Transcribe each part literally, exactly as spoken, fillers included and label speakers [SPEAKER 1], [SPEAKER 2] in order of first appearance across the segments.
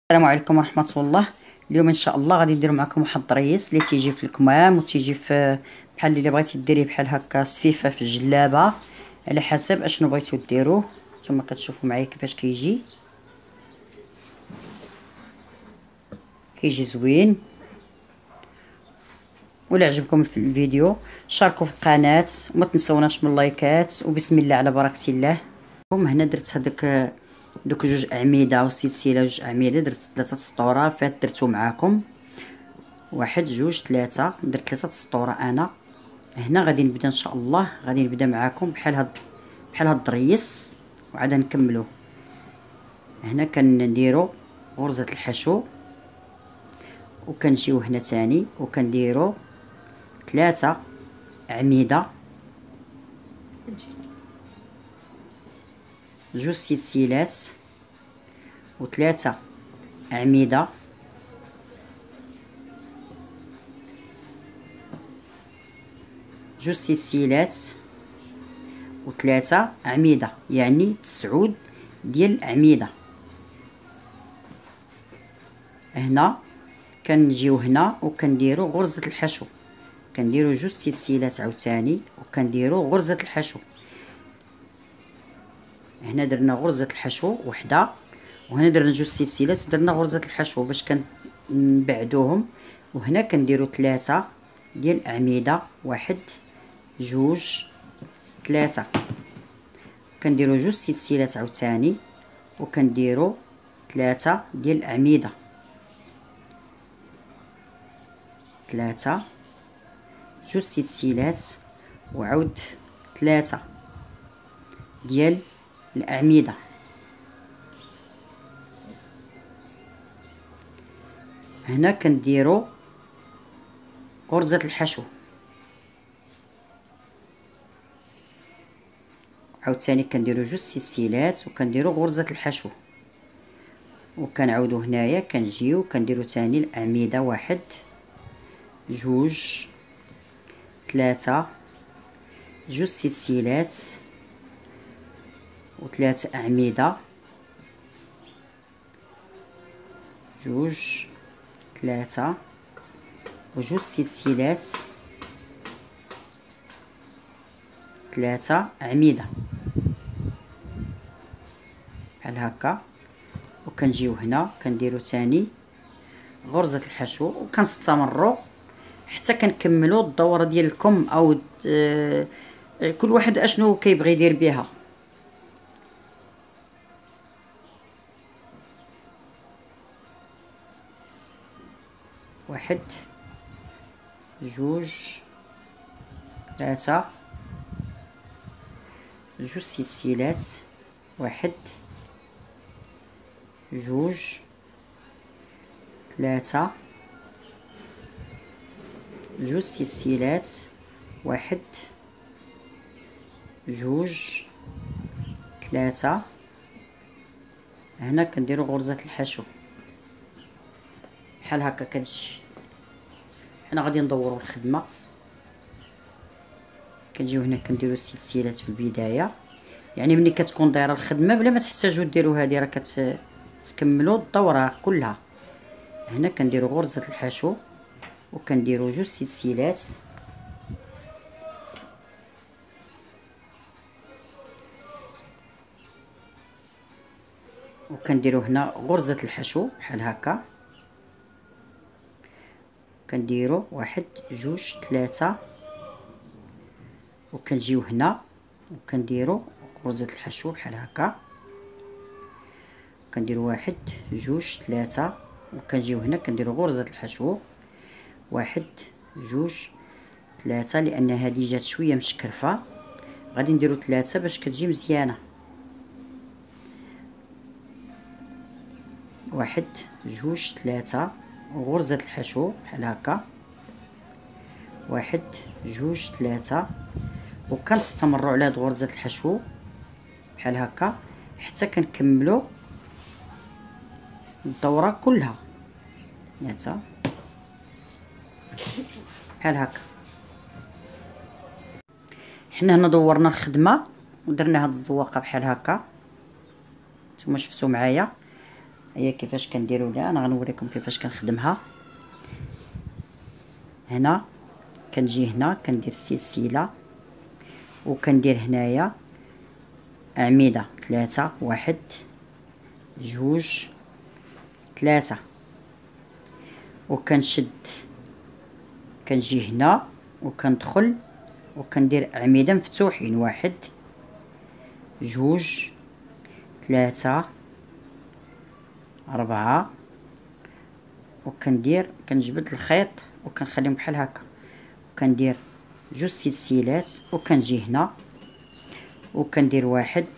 [SPEAKER 1] السلام عليكم ورحمة الله. اليوم ان شاء الله غادي ندير معكم واحد الريس اللي تيجي في الكمام وتيجي في بحال اللي بغيتي ديريه بحال هكا سفيفه في الجلابه، على حسب اشنو بغيتو ديروه. نتوما كتشوفوا معايا كيفاش كيجي كيجي زوين. ولا عجبكم الفيديو شاركوا في القناه وما تنسوناش من اللايكات، وبسم الله على بركه الله. هنا درت هذوك دوك جوج اعمده وسلسله جوج اعمده، درت ثلاثه سطوره فات درتو معاكم واحد جوج ثلاثة، درت ثلاثة سطورة انا. هنا غادي نبدا ان شاء الله، غادي نبدا معاكم بحال هاد بحال هاد الريس وعاد نكملو. هنا كنديرو غرزة الحشو وكنجيو هنا تاني وكنديرو ثلاثة اعمدة، جوج سلسلات وثلاثة اعمدة، جوج سلسلات وثلاثة أعمدة، يعني تسعود ديال الأعمدة. هنا كنجيو هنا وكنديرو غرزة الحشو، كنديرو جوج سلسلات عاوتاني وكنديرو غرزة الحشو. هنا درنا غرزة الحشو وحدة، وهنا درنا جوج سلسلات ودرنا غرزة الحشو باش كنبعدوهم. وهنا كنديرو ثلاثة ديال الأعمدة، واحد جوج ثلاثة، كنديرو جوج سلسلات عاوتاني وكنديرو ثلاثة ديال الأعمدة، ثلاثة جوج سلسلات وعود ثلاثة ديال الأعمدة. هنا كنديرو غرزة الحشو عاوتاني كنديرو جوج سلسلات وكنديرو غرزة الحشو، وكنعاودو هنايا كنجيو كنديرو تاني الأعمدة، واحد جوج ثلاثة، جوج سلسلات وثلاثة أعمدة، جوج ثلاثة وجوج سلسلات ثلاثة أعمدة بحال هكا. وكنجيو هنا كنديرو تاني غرزة الحشو وكنستمروا حتى كنكملوا الدورة ديال الكم، او اه كل واحد اشنو كيبغي يدير بها. واحد جوج ثلاثة، جوج سلسلات، واحد جوج ثلاثة، جوج سلسلات، واحد جوج ثلاثة. هنا كنديرو غرزة الحشو بحال هكا كتجي. حنا غادي ندورو الخدمة، كنجيو هنا كنديرو السلسلات في البداية، يعني ملي كتكون دايره الخدمه بلا ما تحتاجوا ديروا هذه راه كتكملوا الدوره كلها. هنا كنديروا غرزه الحشو وكنديروا جوج سلسلات وكنديروا هنا غرزه الحشو بحال هكا، كنديروا واحد جوج ثلاثة وكنجيو هنا وكنديروا غرزة الحشو بحال هكا، كنديروا واحد جوج ثلاثة وكنجيو هنا كنديروا غرزة الحشو، واحد جوج ثلاثة، لأن هذه جات شوية مشكرفة غادي نديروا ثلاثة باش كتجي مزيانة. واحد جوج ثلاثة وغرزة الحشو بحال هكا، واحد جوج ثلاثة، وكنستمروا على هاد غرزة الحشو بحال هكا حتى كنكملوا الدورة كلها نتا بحال هكا. حنا هنا دورنا الخدمة ودرنا هاد الزواقة بحال هكا، نتوما شفتوا معايا. هي كيفاش كنديروا لها. انا غنوريكم كيفاش كنخدمها. هنا كنجي هنا كندير سلسله وكندير هنايا اعمده ثلاثة، واحد جوج ثلاثة، وكنشد كنجي هنا وكندخل وكندير اعمده مفتوحين، واحد جوج ثلاثة أربعة، وكندير كنجبد الخيط وكنخليهم بحال هكا، وكندير جوج سلسلات وكنجي هنا وكندير واحد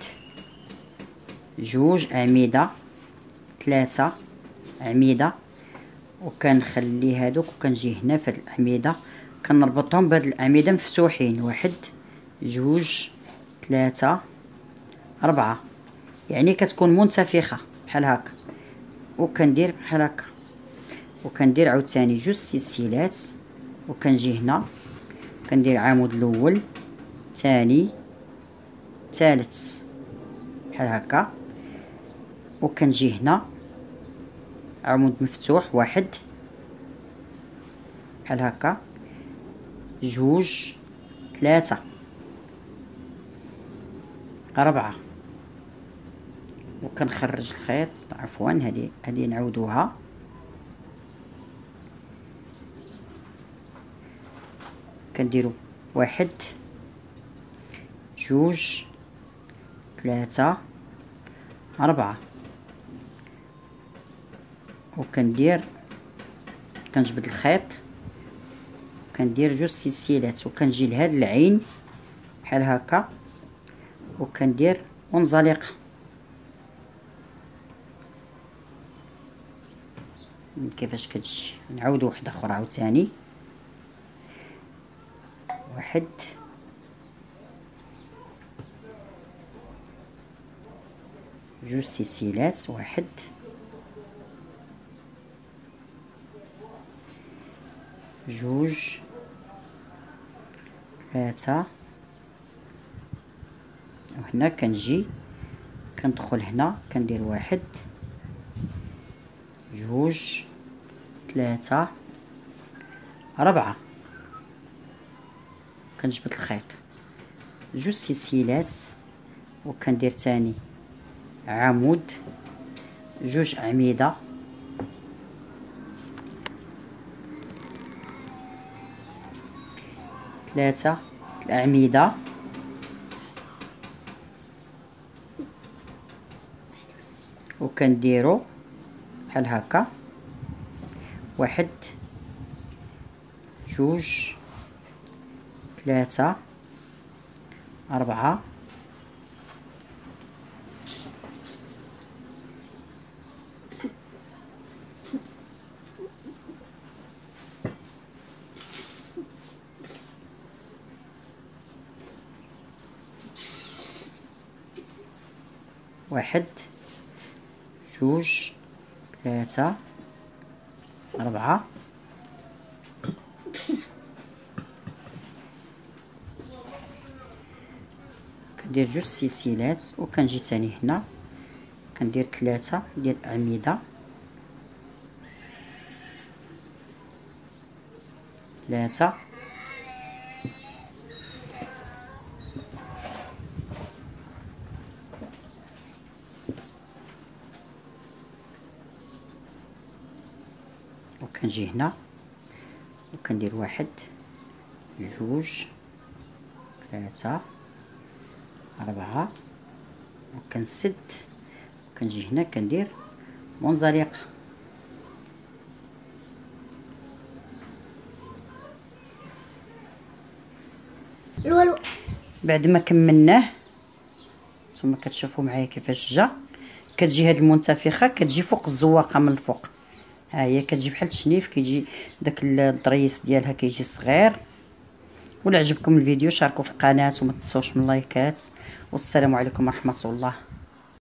[SPEAKER 1] جوج أعمدة ثلاثة أعمدة، وكنخلي هادوك وكنجي هنا في هاد الأعمدة كنربطهم بهاد الأعمدة مفتوحين، واحد جوج ثلاثة أربعة، يعني كتكون منتفخة بحال هكا، وكندير بحال هكا وكندير عاوتاني جوج سلسلات وكنجي هنا كندير عمود الاول ثاني ثالث بحال هكا، وكنجي هنا عمود مفتوح، واحد بحال هكا جوج ثلاثة أربعة، وكنخرج الخيط. عفوا هذه هذه نعاودوها. كنديروا واحد جوج ثلاثة أربعة، وكندير كنجبد الخيط كندير جوج سلسلات وكنجي لهاد العين بحال هكا وكندير منزلقه. كيفاش كتجي نعاودو وحده اخرى عاوتاني، واحد جوج سلسلات، واحد جوج ثلاثة، وهنا كنجي كندخل هنا كندير واحد جوج ثلاثة أربعة، كنجبد الخيط جوج سلسلات وكندير تاني عمود جوج أعمدة ثلاثة الأعمدة وكنديرو بحال هكا، واحد جوج ثلاثة أربعة، واحد جوج ثلاثة أربعة، كندير جوج سلسلات وكنجي تاني هنا كندير ثلاثة ديال الأعمدة، ثلاثة وكنجي هنا وكندير واحد جوج ثلاثة أربعة، وكنسد وكنجي هنا كندير منزلق. بعد ما كملناه نتوما كتشوفوا معايا كيفاش جا. كتجي هاد المنتفخه كتجي فوق الزواقه من الفوق، ها هي كتجي بحال التشنيف، كيجي داك الضريس ديالها كيجي صغير. ولا عجبكم الفيديو شاركوا في القناه وما تنسوش من اللايكات، والسلام عليكم ورحمه الله.